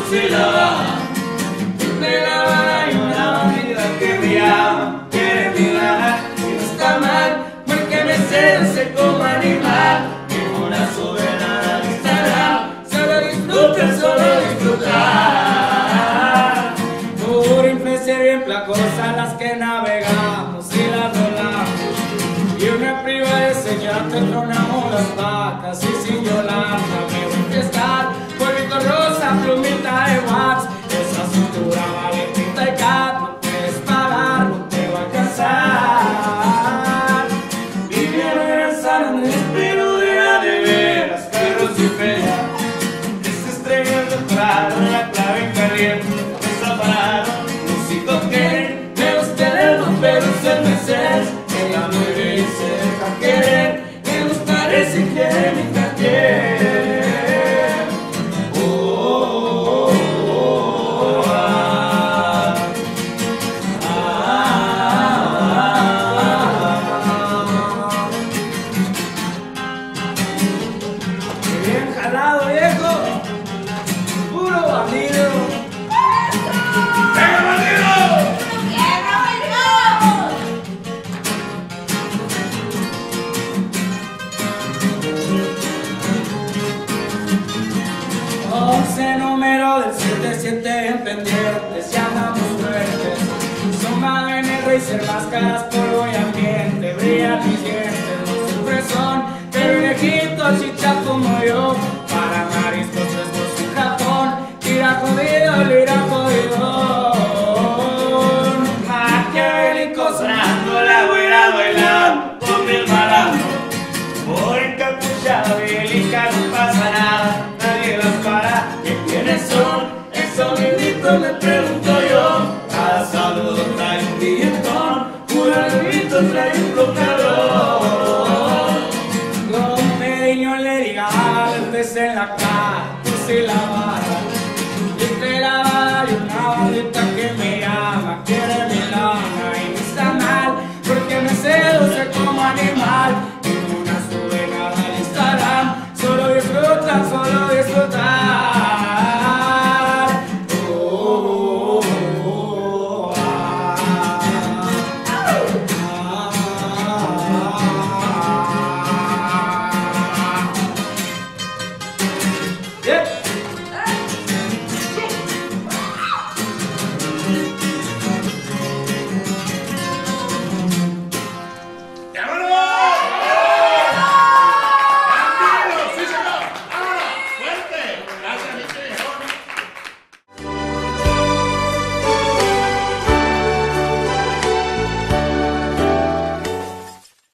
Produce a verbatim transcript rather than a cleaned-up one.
fusilaba. De la vara y una vida que me ama, quiere mirar, y no está mal, porque me seduce como animal. Ninguna sube nada al Instagram, solo disfruta, solo disfrutar. Por influencer bien placosas las que navegamos y las rolamos. Y una priva de señal te tronamos las vacas y sin Yolanda me voy a fiestar. Polvito rosa, plumita de wax, esa cintura vale tinta y cat. No puedes pagar, no te va a alcanzar. Vivieron en el San Andrés, pero de la de veras, perros y fea. Esa estrella de prado, la clave caliente, desapararon. Músicos que me ustedes los perros en Mercedes. Ella muy bien se deja querer, me gustaré si quiere mi cartier. Oh, oh, oh, oh, ah, ah, ah. Qué bien jalado, viejo, puro bandido. ¡Venga, bandido! Once número del siete siete en pendientes, ya andamos fuertes. Son más negro y ser máscaras, polvo y ambiente. Brillan mis dientes, no siempre son, pero viejito chicha como yo. Para mariscos frescos un Japón, tira jodido, lira jodidón. Maquiavélicos sonando, la güera bailando con mil malandros. Por encapuchado bélica no pasa nada, nadie los para. ¿Qué quiénes son? Esos mismitos me pregunto yo. Cada saludo trae un billetón, un grito trae un bloqueador. Con Medellín le diga antes en la cara, si la